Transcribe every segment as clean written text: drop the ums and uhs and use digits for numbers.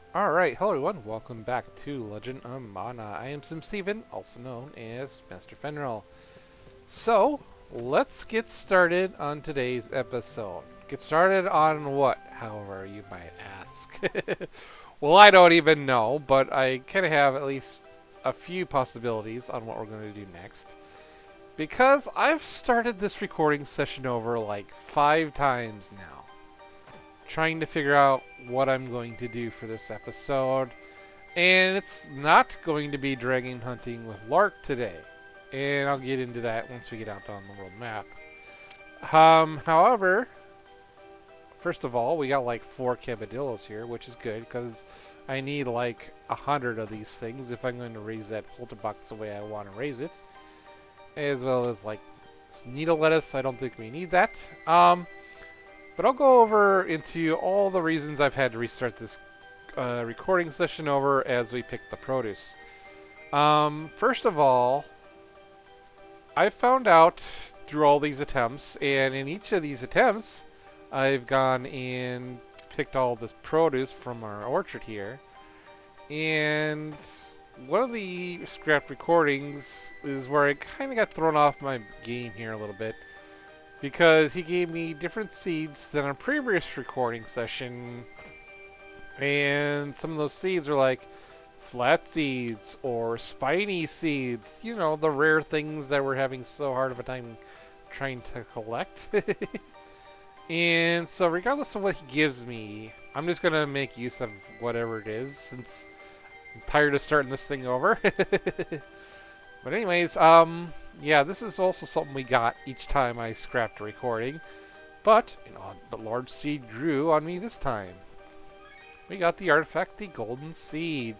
Alright, hello everyone, welcome back to Legend of Mana. I am SIMSteven, also known as Master Fenrir. So, let's get started on today's episode. Get started on what, however, you might ask. Well, I don't even know, but I kind of have at least a few possibilities on what we're going to do next. Because I've started this recording session over like 5 times now, trying to figure out what I'm going to do for this episode. And it's not going to be dragon hunting with Larc today. And I'll get into that once we get out on the world map. However, first of all, we got like 4 cabadillos here, which is good because I need like 100 of these things if I'm going to raise that halter box the way I want to raise it. As well as like needle lettuce, I don't think we need that. But I'll go over into all the reasons I've had to restart this recording session over as we pick the produce. First of all, I found out through all these attempts, and in each of these attempts, I've gone and picked all this produce from our orchard here. And one of the scrapped recordings is where I kind of got thrown off my game here a little bit, because he gave me different seeds than a previous recording session, and some of those seeds are like flat seeds or spiny seeds, you know, the rare things that we're having so hard of a time trying to collect. And so regardless of what he gives me, I'm just going to make use of whatever it is, since I'm tired of starting this thing over. But anyways, yeah, this is also something we got each time I scrapped a recording. But, you know, the large seed grew on me this time. We got the artifact, the golden seed.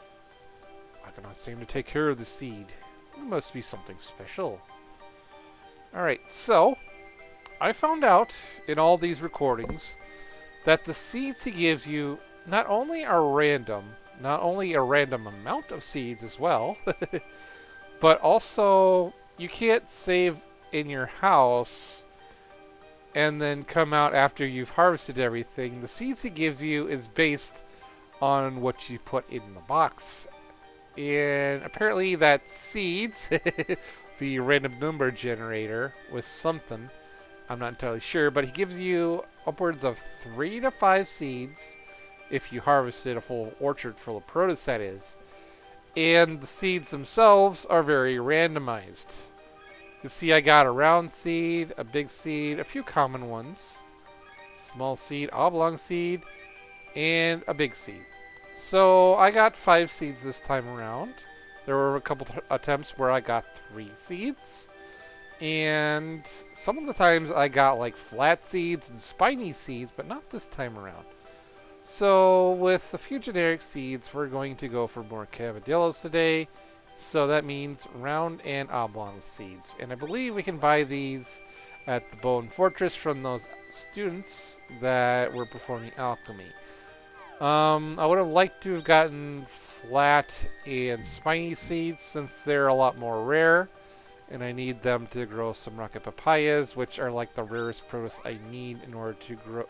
I cannot seem to take care of the seed. It must be something special. Alright, so, I found out in all these recordings that the seeds he gives you not only are random, not only a random amount of seeds as well, but also you can't save in your house and then come out after you've harvested everything. The seeds he gives you is based on what you put in the box. And apparently that seeds, the random number generator, was something. I'm not entirely sure, but he gives you upwards of 3 to 5 seeds if you harvested a full orchard full of produce, that is. And the seeds themselves are very randomized. You see I got a round seed, a big seed, a few common ones, small seed, oblong seed, and a big seed. So I got 5 seeds this time around. There were a couple attempts where I got 3 seeds. And some of the times I got like flat seeds and spiny seeds, but not this time around. So with a few generic seeds, we're going to go for more cabadillos today. So that means round and oblong seeds. And I believe we can buy these at the Bone Fortress from those students that were performing alchemy. I would have liked to have gotten flat and spiny seeds since they're a lot more rare. And I need them to grow some rocket papayas, which are like the rarest produce I need in order to grow,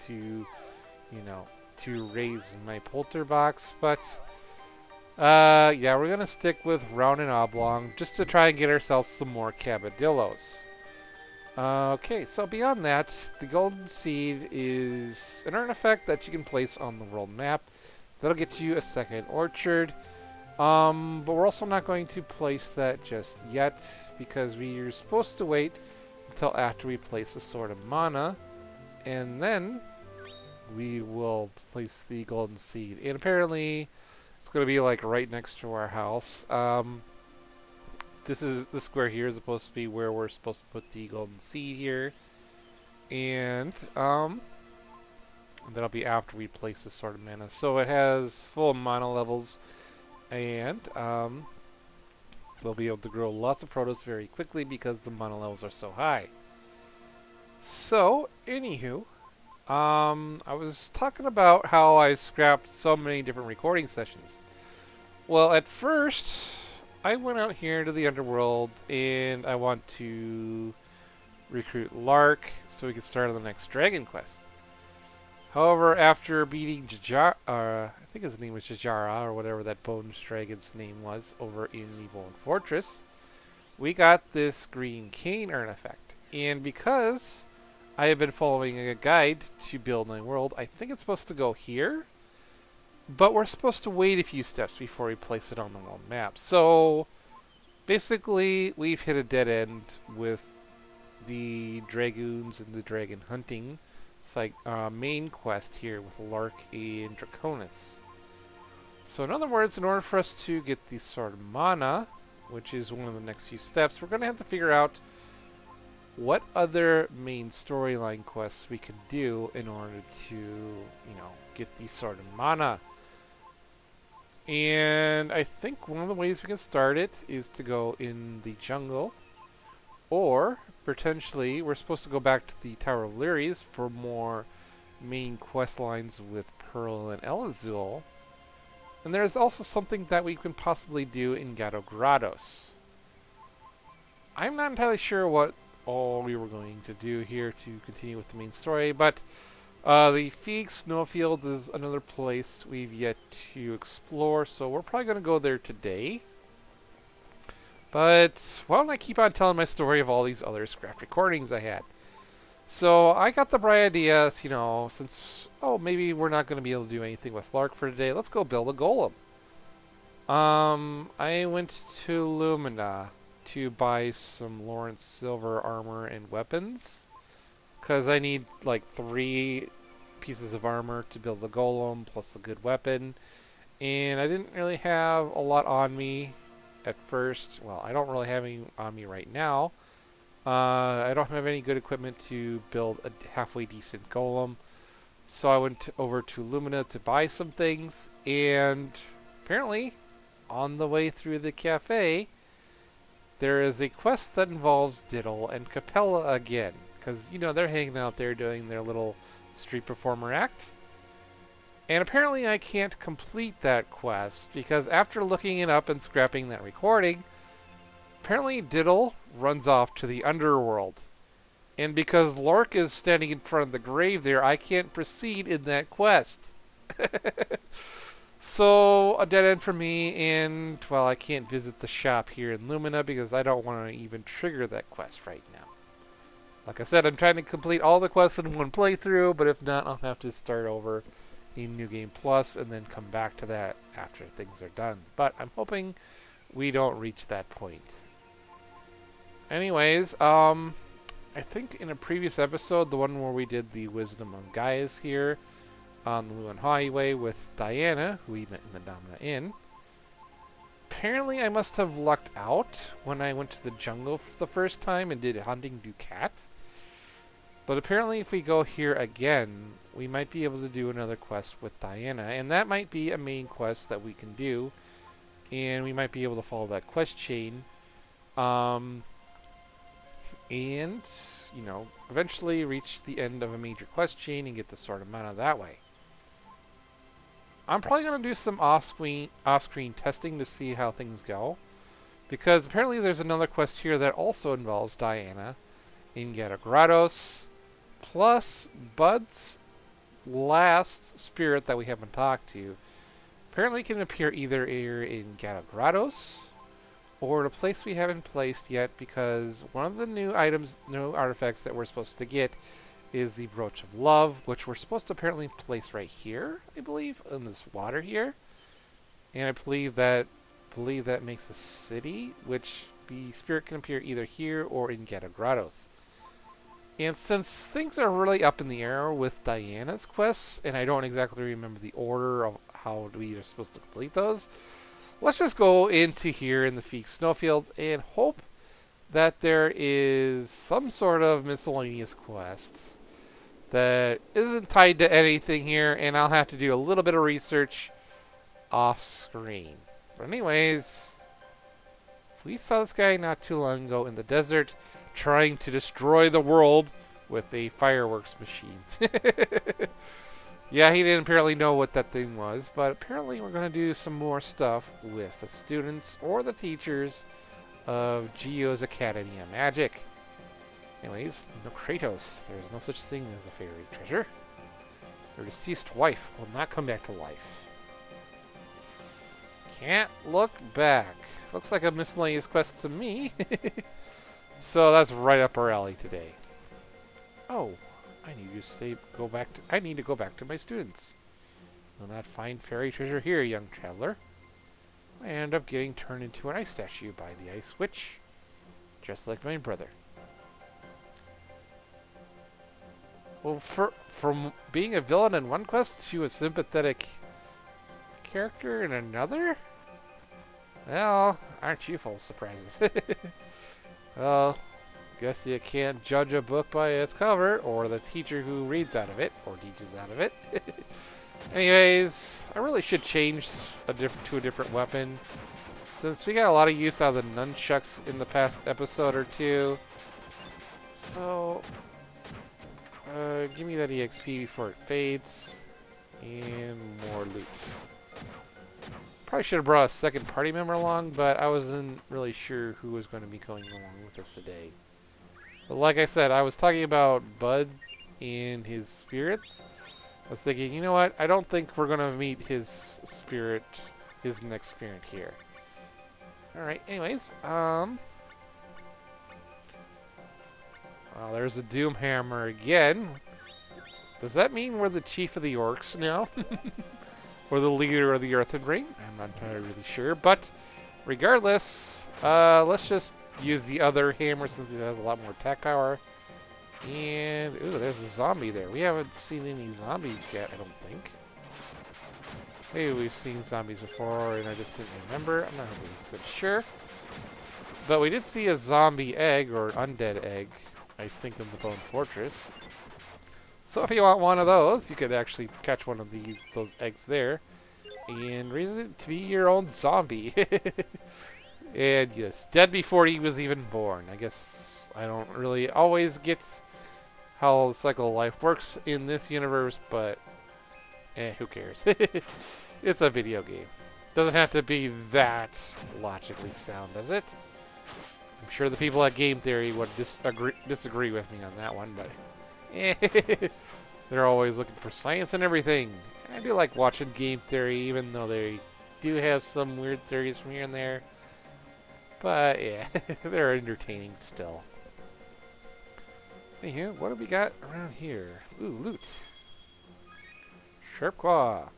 to raise my polter box. But yeah, we're gonna stick with round and oblong just to try and get ourselves some more cabadillos. Okay, so beyond that, the golden seed is an artifact that you can place on the world map. That'll get you a second orchard. But we're also not going to place that just yet because we are supposed to wait until after we place a Sword of Mana, and then we will place the golden seed. And apparently it's going to be like right next to our house. This square here is supposed to be where we're supposed to put the golden seed here, and that'll be after we place the Sword of Mana. So it has full mana levels, and we'll be able to grow lots of produce very quickly because the mana levels are so high. So, anywho, I was talking about how I scrapped so many different recording sessions. Well, at first, I went out here to the underworld and I want to recruit Larc so we can start on the next dragon quest. However, after beating I think his name was Jajara, or whatever that bone dragon's name was, over in the Bone Fortress, we got this green cane artifact. And because I have been following a guide to build my world, I think it's supposed to go here, but we're supposed to wait a few steps before we place it on the world map. So basically, we've hit a dead end with the dragoons and the dragon hunting. It's like main quest here with Larc and Draconis. So in other words, in order for us to get the Sword of Mana, which is one of the next few steps, we're going to have to figure out what other main storyline quests we can do in order to, you know, get the Sword of Mana. And I think one of the ways we can start it is to go in the jungle, or potentially we're supposed to go back to the Tower of Lyres for more main quest lines with Pearl and Elazul. And there's also something that we can possibly do in Gato Grados. I'm not entirely sure what all we were going to do here to continue with the main story, but the Fieg Snowfields is another place we've yet to explore, so we're probably going to go there today. But why don't I keep on telling my story of all these other scrapped recordings I had? So I got the bright idea, you know, since, oh, maybe we're not going to be able to do anything with Larc for today, let's go build a golem. I went to Lumina to buy some Lawrence Silver armor and weapons, because I need like 3 pieces of armor to build the golem, plus a good weapon. And I didn't really have a lot on me at first. Well, I don't really have any on me right now. I don't have any good equipment to build a halfway decent golem. So I went over to Lumina to buy some things, and apparently on the way through the cafe there is a quest that involves Diddle and Capella again, because, you know, they're hanging out there doing their little street performer act. And apparently I can't complete that quest, because after looking it up and scrapping that recording, apparently Diddle runs off to the underworld. And because Larc is standing in front of the grave there, I can't proceed in that quest. So, a dead end for me, and, well, I can't visit the shop here in Lumina because I don't want to even trigger that quest right now. Like I said, I'm trying to complete all the quests in one playthrough, but if not, I'll have to start over in New Game Plus and then come back to that after things are done. But I'm hoping we don't reach that point. Anyways, I think in a previous episode, the one where we did the Wisdom of Gaius here on the Luan Highway with Diana, who we met in the Domina Inn, apparently I must have lucked out when I went to the jungle the first time and did Hunting Ducat. But apparently if we go here again, we might be able to do another quest with Diana, and that might be a main quest that we can do, and we might be able to follow that quest chain, and, you know, eventually reach the end of a major quest chain and get the Sword of Mana that way. I'm probably going to do some off-screen testing to see how things go, because apparently there's another quest here that also involves Diana in Gato Grados, plus Bud's last spirit that we haven't talked to. Apparently can appear either here in Gato Grados or a place we haven't placed yet, because one of the new items, new artifacts that we're supposed to get is the Brooch of Love, which we're supposed to apparently place right here, I believe, in this water here. And I believe that makes a city, which the spirit can appear either here or in Gato Grados. And since things are really up in the air with Diana's quests, and I don't exactly remember the order of how we are supposed to complete those, let's just go into here in the Fieg Snowfield and hope that there is some sort of miscellaneous quest that isn't tied to anything here, and I'll have to do a little bit of research off screen. But anyways, we saw this guy not too long ago in the desert trying to destroy the world with a fireworks machine. Yeah, he didn't apparently know what that thing was, but apparently we're going to do some more stuff with the students or the teachers of Geo's Academy of Magic. Anyways, no Kratos. There's no such thing as a fairy treasure. Her deceased wife will not come back to life. Can't look back. Looks like a miscellaneous quest to me. So that's right up our alley today. Oh, I need to go back to my students. Will not find fairy treasure here, young traveler. I end up getting turned into an ice statue by the ice witch, just like my brother. Well, from being a villain in one quest to a sympathetic character in another? Well, aren't you full of surprises? Well, guess you can't judge a book by its cover, or the teacher who reads out of it, or teaches out of it. Anyways, I really should change to a different weapon, since we got a lot of use out of the nunchucks in the past episode or two. So, give me that EXP before it fades, and more loot. Probably should have brought a second party member along, but I wasn't really sure who was going to be going along with us today. But like I said, I was talking about Bud and his spirits. I was thinking, you know what? I don't think we're going to meet his spirit, his next spirit here. Alright, anyways, well, there's a Doom Hammer again. Does that mean we're the chief of the orcs now? Or the leader of the Earthen Ring? I'm not entirely really sure, but regardless, let's just use the other hammer since it has a lot more attack power. And, ooh, there's a zombie there. We haven't seen any zombies yet, I don't think. Maybe we've seen zombies before and I just didn't remember. I'm not 100% sure. But we did see a zombie egg, or undead egg, I think, in the Bone Fortress. So if you want one of those, you could actually catch one of those eggs there and raise it to be your own zombie. And yes, dead before he was even born. I guess I don't really always get how the cycle of life works in this universe, but who cares? It's a video game. Doesn't have to be that logically sound, does it? I'm sure the people at Game Theory would disagree with me on that one, but they're always looking for science and everything. I do like watching Game Theory, even though they do have some weird theories from here and there. But yeah, they're entertaining still. Anywho, what have we got around here? Ooh, loot. Sharp Claw.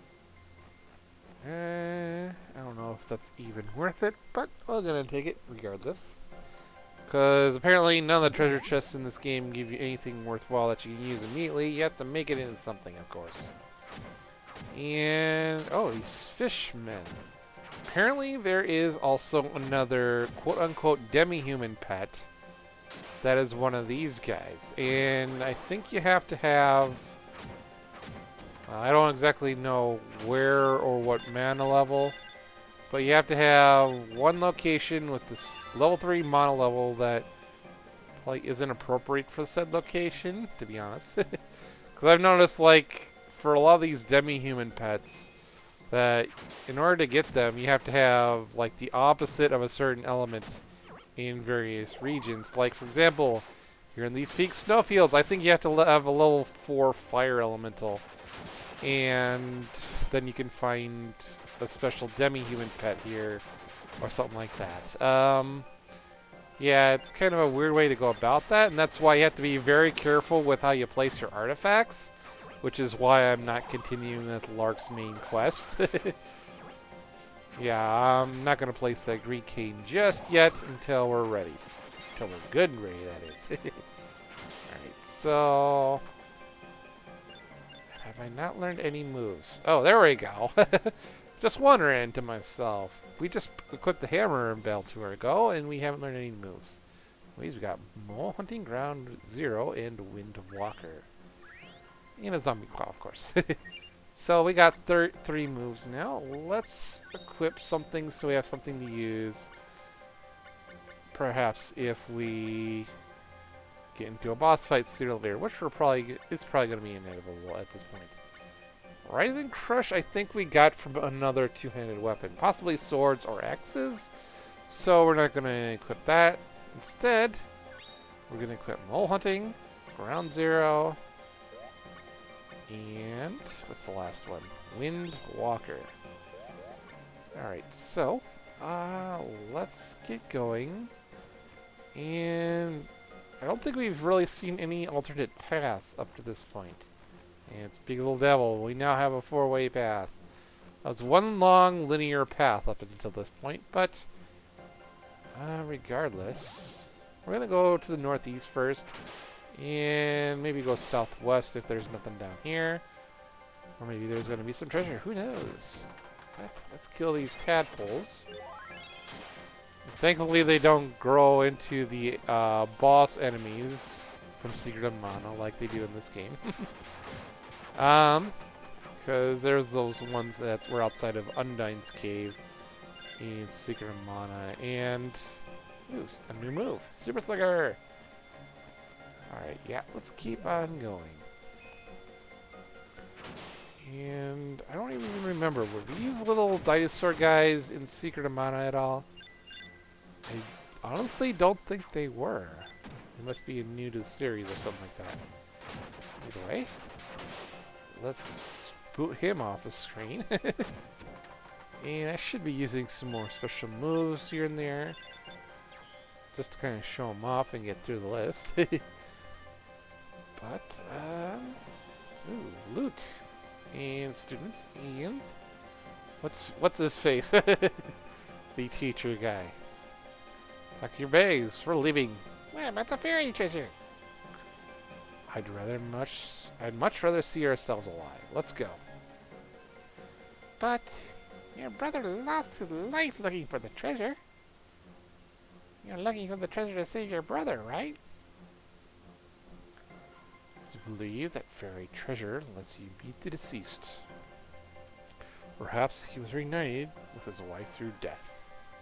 I don't know if that's even worth it, but we're gonna take it regardless. Because apparently none of the treasure chests in this game give you anything worthwhile that you can use immediately. You have to make it into something, of course. And, oh, these fishmen. Apparently there is also another quote-unquote demi-human pet that is one of these guys. And I think you have to have... I don't exactly know where or what mana level, but you have to have one location with this level 3 mana level that like isn't appropriate for said location, to be honest. Because I've noticed, like, for a lot of these demi-human pets, that in order to get them, you have to have like the opposite of a certain element in various regions. Like, for example, here in these Fieg Snowfields, I think you have to have a level 4 fire elemental. And then you can find a special demi-human pet here, or something like that. Yeah, it's kind of a weird way to go about that, and that's why you have to be very careful with how you place your artifacts, which is why I'm not continuing with Larc's main quest. Yeah, I'm not going to place that green cane just yet until we're ready. Until we're good and ready, that is. Alright, so... have I not learned any moves? Oh, there we go. Just wondering to myself. We just equipped the hammer in Battle 2 ago, and we haven't learned any moves. We got Mole Hunting Ground 0 and Wind Walker. And a Zombie Claw, of course. So we got 3 moves now. Let's equip something so we have something to use. Perhaps if we get into a boss fight sooner or later, which it's probably going to be inevitable at this point. Rising Crush, I think we got from another two-handed weapon, possibly swords or axes. So we're not going to equip that. Instead, we're going to equip Mole Hunting, Ground 0, And what's the last one? Windwalker. Alright, so let's get going. And I don't think we've really seen any alternate paths up to this point. And speak of the devil, we now have a four-way path. That was one long linear path up until this point, but regardless, we're gonna go to the northeast first, and maybe go southwest if there's nothing down here, or maybe there's gonna be some treasure. Who knows? But let's kill these tadpoles. Thankfully, they don't grow into the boss enemies from Secret of Mana like they do in this game. Because there's those ones that were outside of Undyne's Cave in Secret of Mana, and ooh, a new move, Super Slugger. Alright, yeah, let's keep on going. And I don't even remember, were these little dinosaur guys in Secret of Mana at all? I honestly don't think they were. They must be new to the series or something like that. Either way, let's boot him off the screen. And I should be using some more special moves here and there, just to kind of show them off and get through the list. But, ooh, loot. And students, and what's this face? The teacher guy. Pack your bags, we're leaving. What about the fairy treasure? I'd much rather see ourselves alive. Let's go. But your brother lost his life looking for the treasure. You're looking for the treasure to save your brother, right? To believe that fairy treasure lets you beat the deceased. Perhaps he was reunited with his wife through death.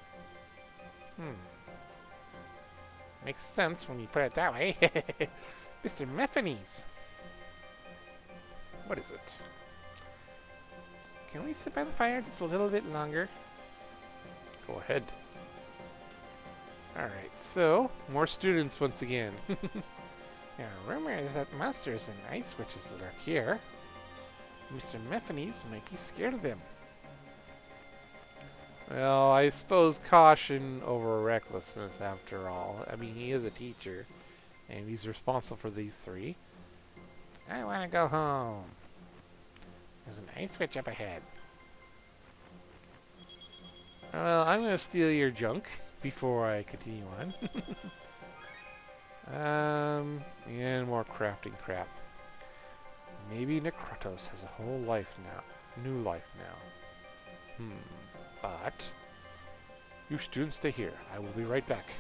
Makes sense when you put it that way. Mr. Mephanes. What is it? Can we sit by the fire just a little bit longer? Go ahead. Alright, so, more students once again. There are rumors that monsters and ice witches lurk here. Mr. Mephanes might be scared of them. Well, I suppose caution over recklessness after all. I mean, he is a teacher, and he's responsible for these three. I want to go home. There's an ice witch up ahead. Well, I'm going to steal your junk before I continue on. And more crafting crap. Maybe Necrotos has a whole life now. New life now. But you students stay here. I will be right back.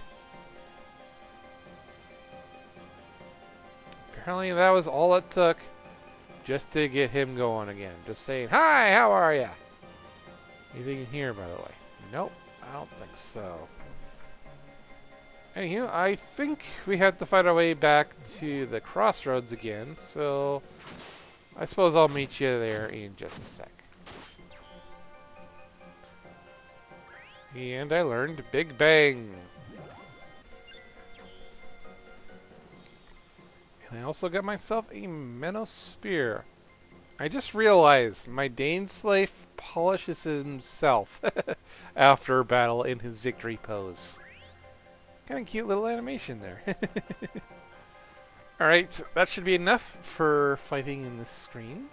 Apparently that was all it took just to get him going again. Just saying, hi, how are ya? Anything in here, by the way? Nope, I don't think so. Anywho, I think we have to find our way back to the crossroads again, so I suppose I'll meet you there in just a sec. And I learned Big Bang. And I also got myself a Menno Spear. I just realized my Dane slave polishes himself after battle in his victory pose. Kind of cute little animation there. Alright, that should be enough for fighting in this screen.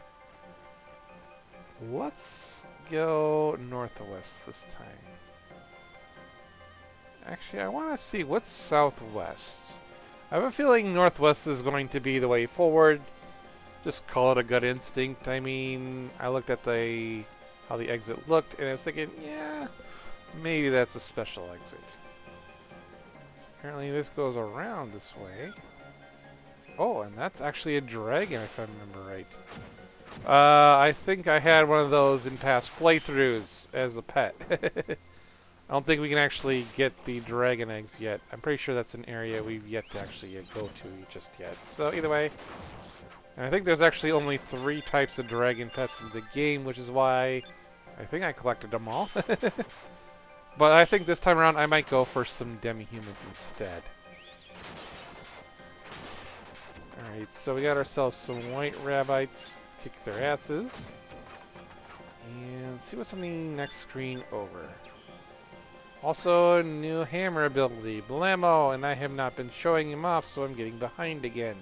Let's go northwest this time. Actually, I want to see what's southwest. I have a feeling northwest is going to be the way forward. Just call it a gut instinct. I mean, I looked at how the exit looked, and I was thinking, yeah, maybe that's a special exit. Apparently this goes around this way. Oh, and that's actually a dragon, if I remember right. I think I had one of those in past playthroughs as a pet. I don't think we can actually get the dragon eggs yet. I'm pretty sure that's an area we've yet to actually go to just yet. So either way, and I think there's actually only 3 types of dragon pets in the game, which is why I think I collected them all. But I think this time around I might go for some demi-humans instead. Alright, so we got ourselves some white rabbites. Let's kick their asses. And see what's on the next screen over. Also, a new hammer ability, Blammo, and I have not been showing him off, so I'm getting behind again.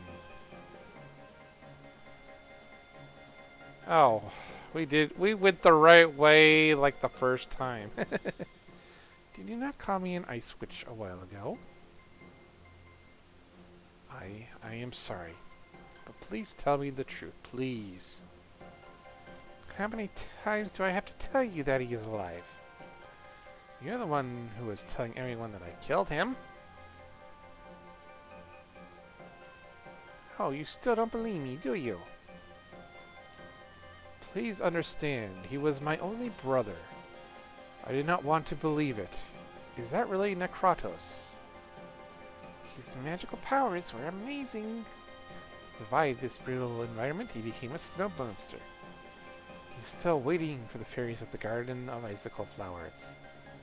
Oh, we went the right way like the first time. Did you not call me an ice witch a while ago? I am sorry, but please tell me the truth, please. How many times do I have to tell you that he is alive? You're the one who was telling everyone that I killed him. Oh, you still don't believe me, do you? Please understand, he was my only brother. I did not want to believe it. Is that really Necrotos? His magical powers were amazing. To survive this brutal environment, he became a snow monster. He's still waiting for the fairies of the Garden of Icicle Flowers.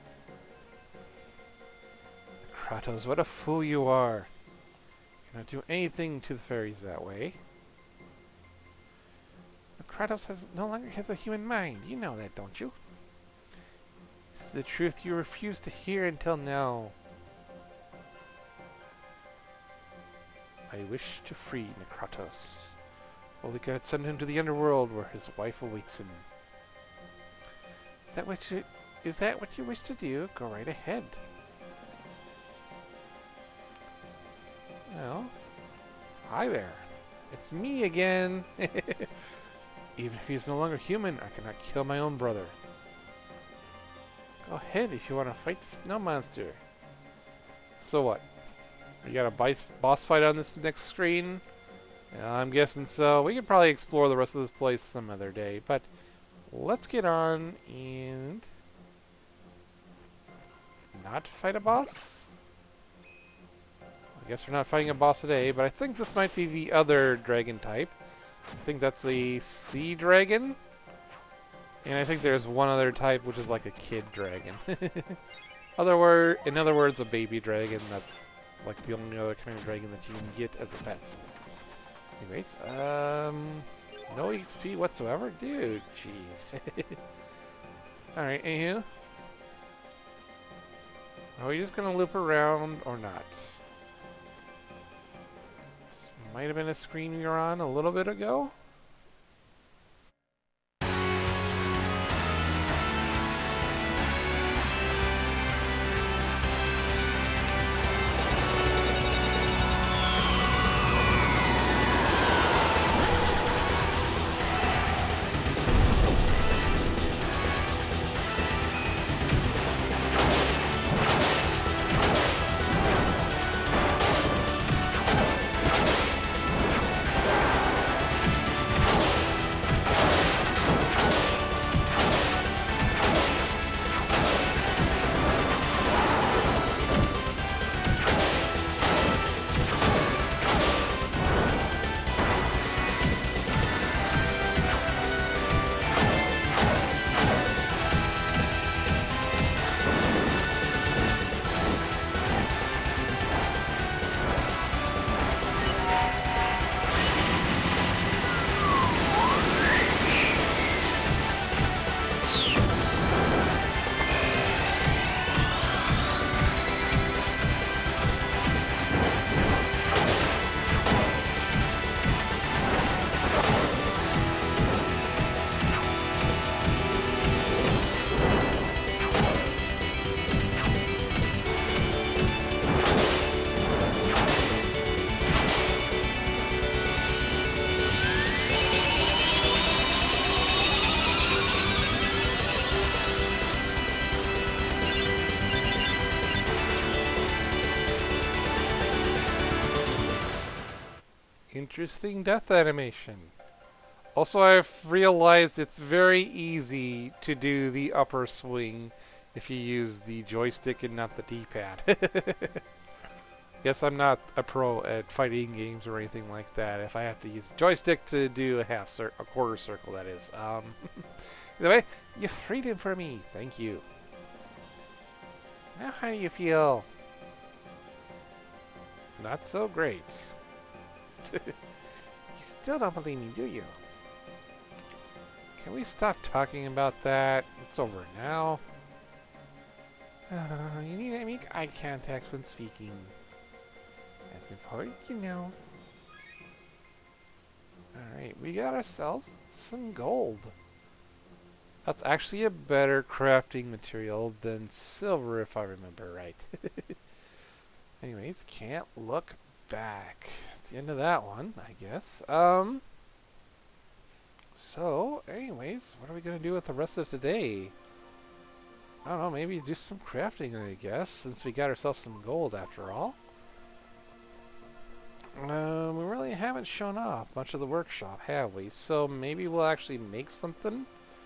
Necrotos, what a fool you are. You cannot do anything to the fairies that way. Necrotos no longer has a human mind. You know that, don't you? This is the truth you refuse to hear until now. I wish to free Necrotos. Holy God, send him to the underworld where his wife awaits him. Is that what you wish to do? Go right ahead. Well, hi there. It's me again. Even if he's no longer human, I cannot kill my own brother. Go ahead if you want to fight the snow monster. So what? We got a boss fight on this next screen? Yeah, I'm guessing so. We could probably explore the rest of this place some other day, but let's get on and not fight a boss? I guess we're not fighting a boss today, but I think this might be the other dragon type. I think that's the sea dragon. And I think there's one other type, which is like a kid dragon. In other words, a baby dragon. That's like the only other kind of dragon that you can get as a pet. Anyways, no XP whatsoever? Dude, jeez. Alright, anywho. Are we just gonna loop around or not? This might have been a screen we were on a little bit ago. Interesting death animation. Also, I've realized it's very easy to do the upper swing if you use the joystick and not the D-pad. Guess I'm not a pro at fighting games or anything like that. If I have to use the joystick to do a quarter circle, that is. Either way, you freed him for me. Thank you. Now, how do you feel? Not so great. You still don't believe me, do you? Can we stop talking about that? It's over now. You need to make eye contact when speaking. That's important, you know. Alright, we got ourselves some gold. That's actually a better crafting material than silver, if I remember right. Anyways, can't look back. That's the end of that one, I guess. So, anyways, what are we going to do with the rest of today? I don't know, maybe do some crafting, I guess, since we got ourselves some gold after all. We really haven't shown off much of the workshop, have we? So maybe we'll actually make something.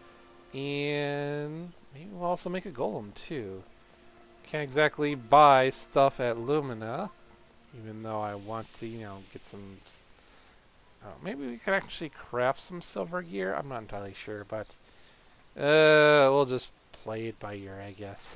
And maybe we'll also make a golem, too. Can't exactly buy stuff at Lumina, even though I want to, you know, get some... Oh, maybe we could actually craft some silver gear? I'm not entirely sure, but... we'll just play it by ear, I guess.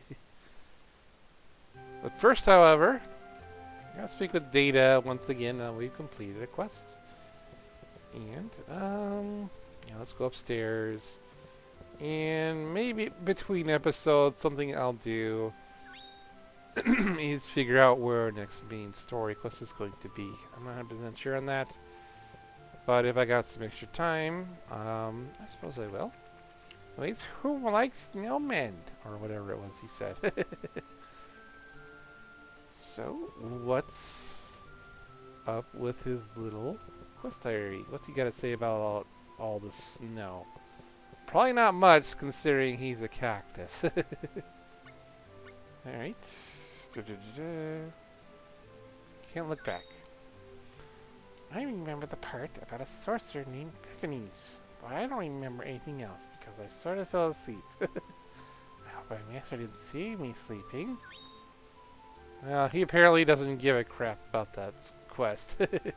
But first, however, I gotta speak with Data once again. We've completed a quest. And, yeah, let's go upstairs. And maybe between episodes, something I'll do is figure out where our next main story quest is going to be. I'm not 100% sure on that. But if I got some extra time, I suppose I will. Wait, who likes snowmen? Or whatever it was he said. So, what's up with his little quest diary? What's he got to say about all the snow? Probably not much, considering he's a cactus. Alright. Can't look back. I remember the part about a sorcerer named Epiphanies, but I don't remember anything else because I sort of fell asleep. I hope my master didn't see me sleeping. Well, he apparently doesn't give a crap about that quest.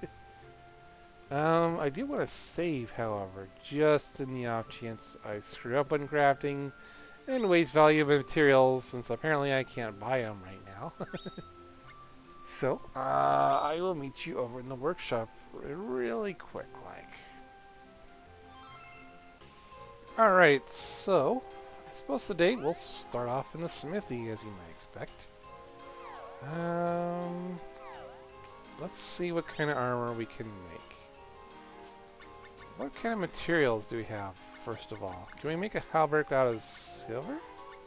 I do want to save, however, just in the off chance I screw up when crafting and waste valuable materials, since apparently I can't buy them right now. So, I will meet you over in the workshop really quick, like. Alright, so, I suppose today we'll start off in the smithy, as you might expect. Let's see what kind of armor we can make. What kind of materials do we have, first of all? Can we make a halberd out of silver?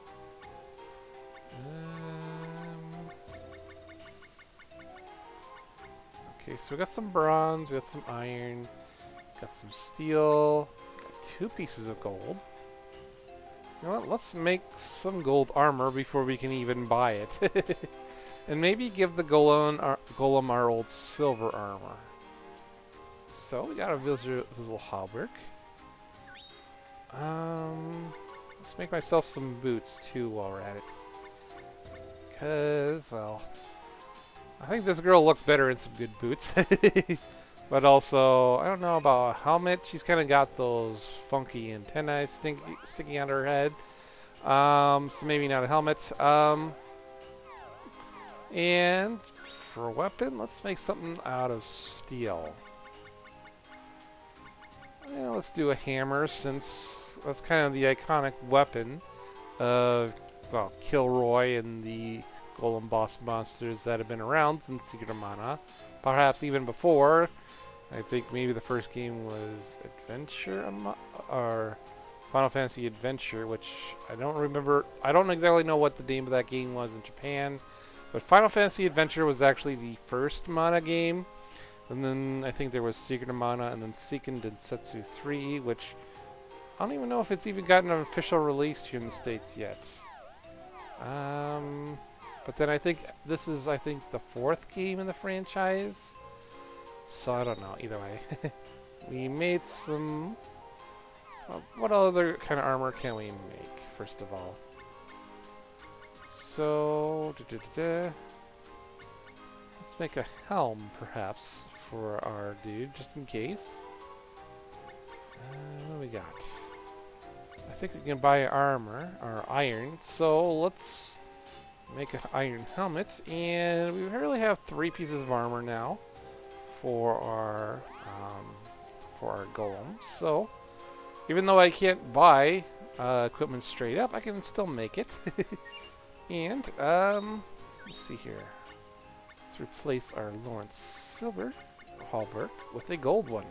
Okay, so we got some bronze, we got some iron, got some steel, got 2 pieces of gold. You know what, let's make some gold armor before we can even buy it. And maybe give the golem our old silver armor. So, we got a visible halberd. Let's make myself some boots, too, while we're at it. Because, well, I think this girl looks better in some good boots. But also, I don't know about a helmet. She's kind of got those funky antennae sticking out of her head. So maybe not a helmet. And for a weapon, let's make something out of steel. Yeah, let's do a hammer, since that's kind of the iconic weapon of, well, Kilroy and the golem boss monsters that have been around since Secret of Mana. Perhaps even before. I think maybe the first game was Adventure, or Final Fantasy Adventure, which I don't remember. I don't exactly know what the name of that game was in Japan. But Final Fantasy Adventure was actually the first Mana game. And then I think there was Secret of Mana, and then Seiken Densetsu 3, which I don't even know if it's even gotten an official release here in the States yet. But then I think this is, the 4th game in the franchise. So I don't know, either way. We made some... what other kind of armor can we make, first of all? So... let's make a helm, perhaps, for our dude, just in case. What do we got? I think we can buy armor, or iron, so let's make an iron helmet, and we really have 3 pieces of armor now for our golem. So Even though I can't buy equipment straight up, I can still make it. And, let's see here. Let's replace our Lawrence Silver halberd with a gold one.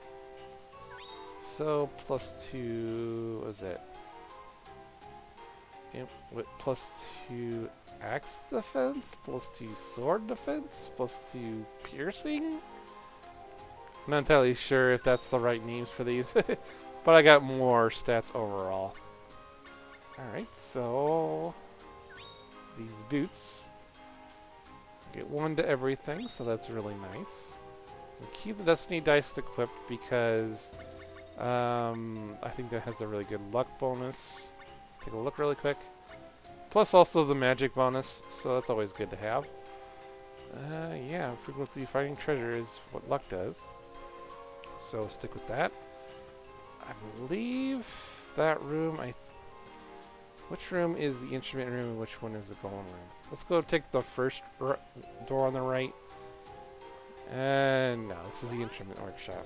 So, +2, what is it? Yep, with +2 axe defense, +2 sword defense, +2 piercing? I'm not entirely sure if that's the right names for these, but I got more stats overall. Alright, so these boots get 1 to everything, so that's really nice. We keep the Destiny dice equipped because I think that has a really good luck bonus. Let's take a look really quick. Plus also the magic bonus, so that's always good to have. Yeah, frequently finding treasure is what luck does. So stick with that. I believe that room, which room is the instrument room and which one is the golem room? Let's go take the first door on the right. And no, this is the instrument workshop.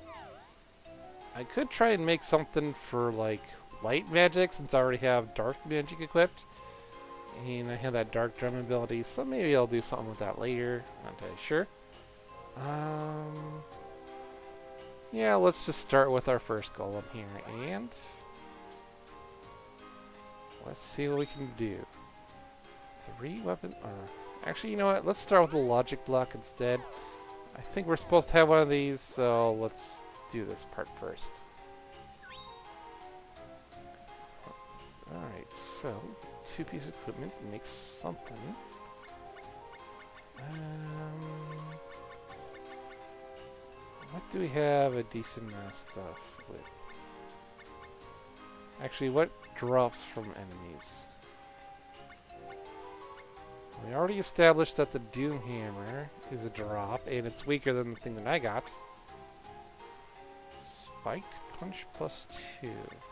I could try and make something for like light magic since I already have dark magic equipped. And I have that dark drum ability, so maybe I'll do something with that later. Not entirely sure. Yeah, let's just start with our first golem here, and let's see what we can do. 3 weapon, actually, you know what? Let's start with the logic block instead. I think we're supposed to have one of these, so let's do this part first. Alright, so 2 pieces of equipment makes something. What do we have a decent amount of stuff with? Actually, what drops from enemies? We already established that the Doom Hammer is a drop, and it's weaker than the thing that I got. Spiked Punch +2.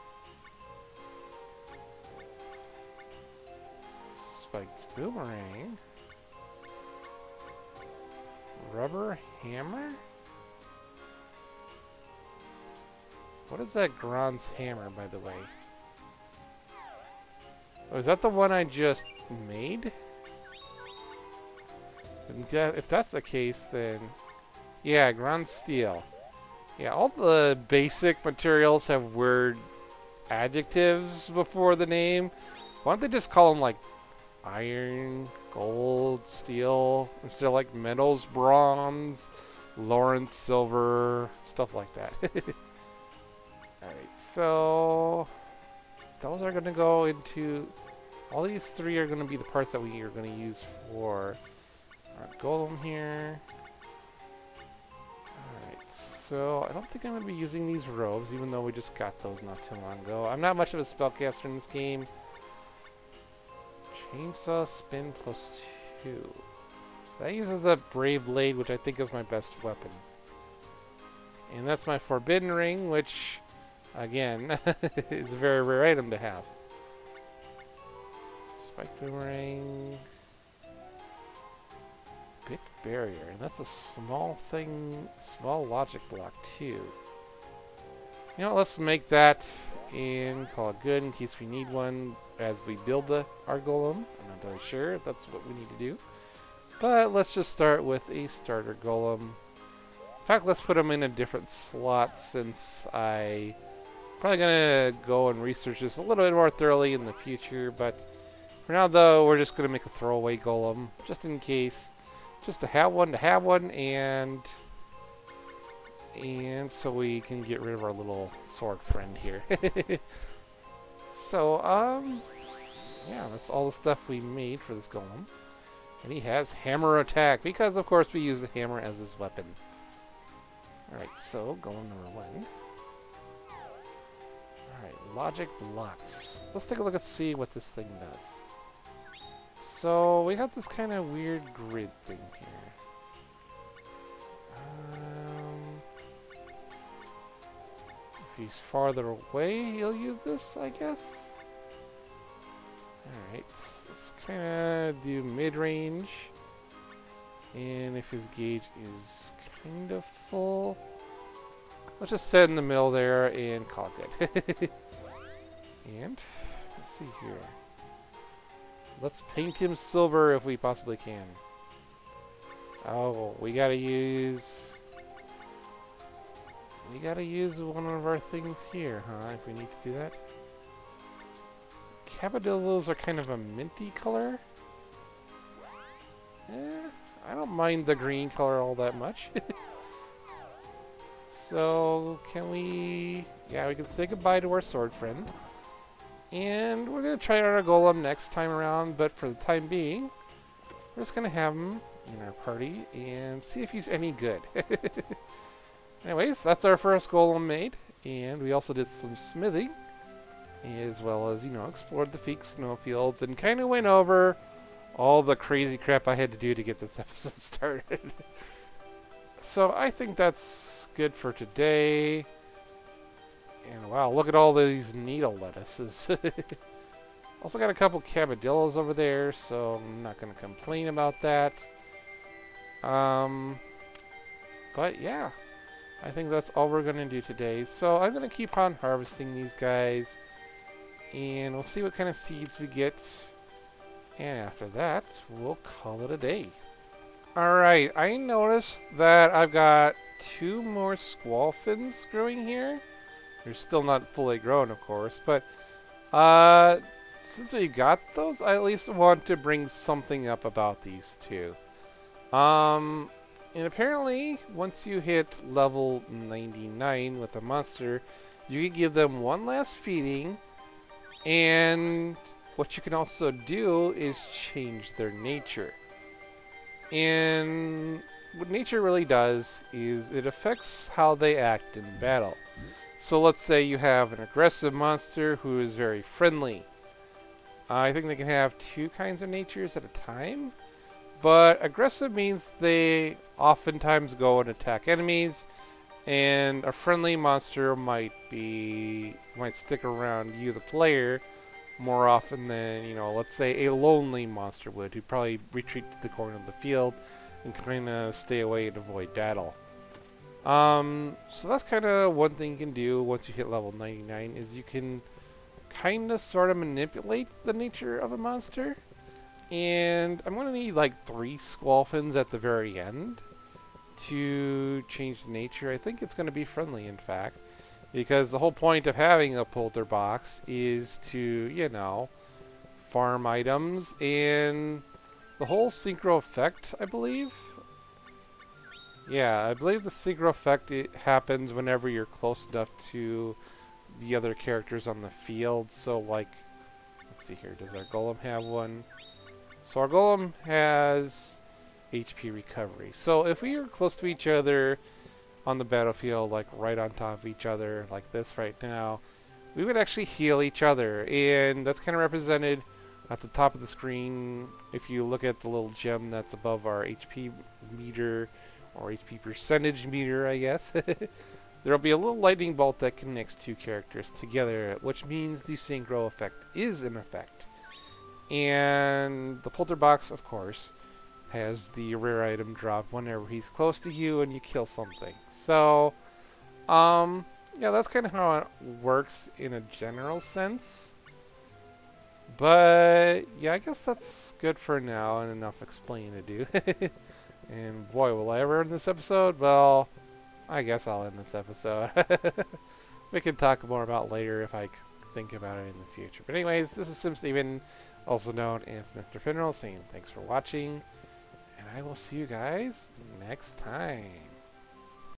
Spiked Boomerang. Rubber Hammer? What is that Gron's Hammer, by the way? Oh, is that the one I just made? If that's the case, then... Yeah, Gron's Steel. Yeah, all the basic materials have weird adjectives before the name. Why don't they just call them, like, iron, gold, steel, instead of, like, metals, bronze, Lawrence silver, stuff like that. Alright, so... those are going to go into... all these 3 are going to be the parts that we are going to use for our golem here. Alright, so I don't think I'm going to be using these robes, even though we just got those not too long ago. I'm not much of a spellcaster in this game. Chainsaw spin +2. That uses the Brave Blade, which I think is my best weapon. And that's my Forbidden Ring, which... again, it's a very rare item to have. Spike Boomerang. Big Barrier. And that's a small thing, small logic block too. You know what, let's make that and call it good in case we need one as we build our golem. I'm not really sure if that's what we need to do. But let's just start with a starter golem. In fact, let's put them in a different slot since I... probably gonna go and research this a little bit more thoroughly in the future, but for now though, we're just gonna make a throwaway golem, just in case, just to have one, and so we can get rid of our little sword friend here. So, yeah, that's all the stuff we made for this golem. And he has hammer attack, because of course we use the hammer as his weapon. Alright, so golem number 1. Alright, logic blocks. Let's take a look and see what this thing does. So, we have this kind of weird grid thing here. If he's farther away, he'll use this, I guess? Alright, let's kind of do mid-range. And if his gauge is kind of full... Let's just sit in the middle there and call it good. And let's see here. Let's paint him silver if we possibly can. Oh, we gotta use one of our things here, huh? If we need to do that. Cabadillos are kind of a minty color. I don't mind the green color all that much. So, can we... Yeah, we can say goodbye to our sword friend. And we're going to try out our golem next time around, but for the time being, we're just going to have him in our party and see if he's any good. Anyways, that's our first golem made, and we also did some smithing, as well as, you know, explored the Fieg Snowfields and kind of went over all the crazy crap I had to do to get this episode started. So I think that's good for today. And wow, look at all these needle lettuces. Also got a couple cabadillos over there, so I'm not going to complain about that. But yeah, I think that's all we're going to do today. So I'm going to keep on harvesting these guys, and we'll see what kind of seeds we get. And after that, we'll call it a day. Alright, I noticed that I've got 2 more squall fins growing here. They're still not fully grown, of course, but since we got those, I at least want to bring something up about these 2. And apparently, once you hit level 99 with a monster, you can give them one last feeding, and what you can also do is change their nature. And what nature really does is it affects how they act in battle. So let's say you have an aggressive monster who is very friendly. I think they can have 2 kinds of natures at a time. But aggressive means they oftentimes go and attack enemies. And a friendly monster might stick around you, the player, more often than, you know, let's say a lonely monster would, who'd probably retreat to the corner of the field and kind of stay away and avoid battle. So that's kind of one thing you can do once you hit level 99, is you can kind of sort of manipulate the nature of a monster. And I'm going to need like 3 squall fins at the very end to change the nature. I think it's going to be friendly, in fact. Because the whole point of having a polter box is to, you know, farm items, and the whole synchro effect, I believe. Yeah, I believe the synchro effect, it happens whenever you're close enough to the other characters on the field. So, like, let's see here, does our golem have one? So our golem has HP recovery. So if we are close to each other on the battlefield, like right on top of each other, like this right now, we would actually heal each other, and that's kind of represented at the top of the screen. If you look at the little gem that's above our HP meter, or HP percentage meter, I guess, there'll be a little lightning bolt that connects 2 characters together, which means the synchro effect is in effect. And the polter box, of course, has the rare item drop whenever he's close to you and you kill something. So, yeah, that's kind of how it works in a general sense. But, yeah, I guess that's good for now and enough explaining to do. And boy, will I ever end this episode? Well, I guess I'll end this episode. We can talk more about later if I think about it in the future. But anyways, this is SIMSteven, also known as Mr. Finral, saying thanks for watching. And I will see you guys next time.